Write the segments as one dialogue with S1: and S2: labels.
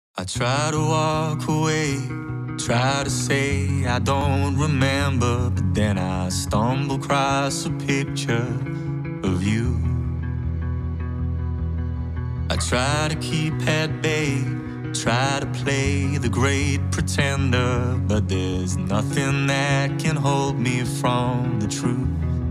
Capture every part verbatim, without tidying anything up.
S1: I try to walk away, try to say I don't remember, but then I stumble across a picture of you. I try to keep at bay, try to play the great pretender, but there's nothing that can hold me from the truth.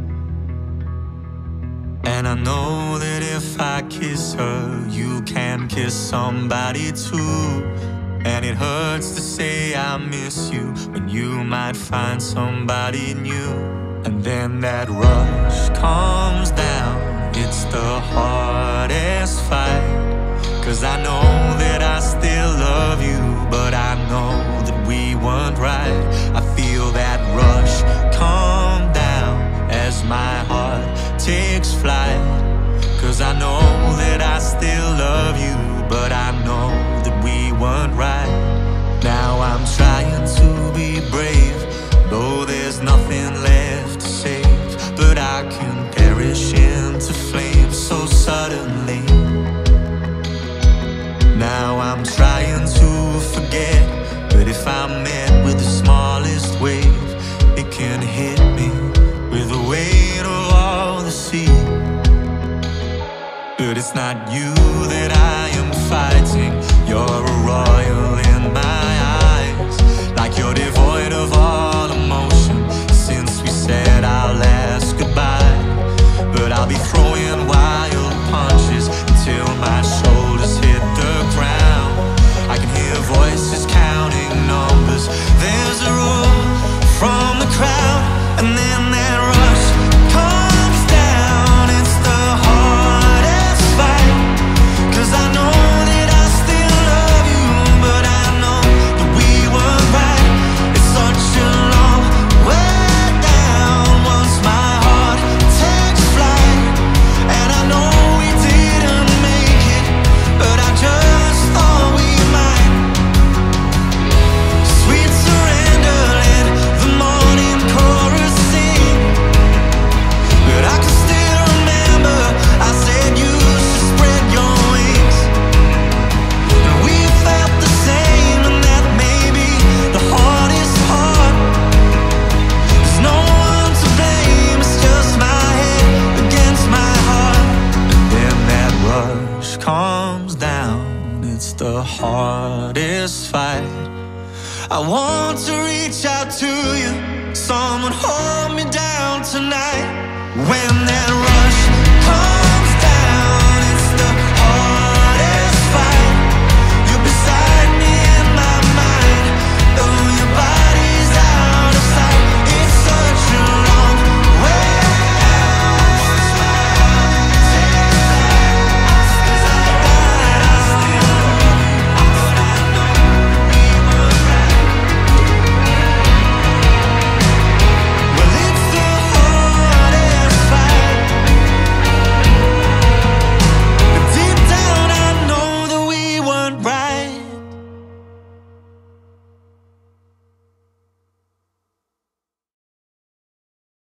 S1: And I know that if I kiss her, you can kiss somebody too. And it hurts to say I miss you when you might find somebody new. And then that rush comes down, it's the hardest fight. Cause I know that I still love you, but I know that we weren't right. I feel that rush come down as my heart takes flight. Cause I know that I still love you, but I know that we weren't right. Now I'm trying to be brave, though there's nothing left to save. But I can perish into flames so suddenly. Now I'm trying to forget, but if I'm met with the smallest wave, it can hit me with the weight of all the sea. But it's not you that I am fighting, you're a royal in my eyes. Like you're devoid of all emotion since we said our last goodbye. But I'll be throwing wild punches until my shoulders hit the ground. I can hear voices counting numbers, there's a roar from the crowd. And then that rush comes down, it's the hardest fight. Cause I know that I still love you, but I know that we were right. It's such a long way down once my heart takes flight. And I know we didn't make it, but I just thought we might. Sweet surrender, let the morning chorus sing. But I can still remember I said you should spread your wings. And we felt the same, and that may be the hardest part. There's no one to blame, it's just my head against my heart. And then that rush comes down, it's the hardest fight. I want to reach out to you, someone hold me down tonight. When that